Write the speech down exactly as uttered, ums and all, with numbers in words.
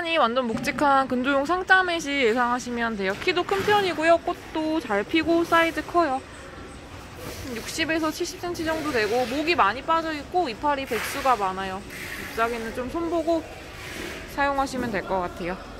골반이 완전 묵직한 근조용 상짜맷이 예상하시면 돼요. 키도 큰 편이고요. 꽃도 잘 피고 사이즈 커요. 육십에서 칠십 센티미터 정도 되고 목이 많이 빠져있고 이파리 백수가 많아요. 잎사귀는 좀 손보고 사용하시면 될 것 같아요.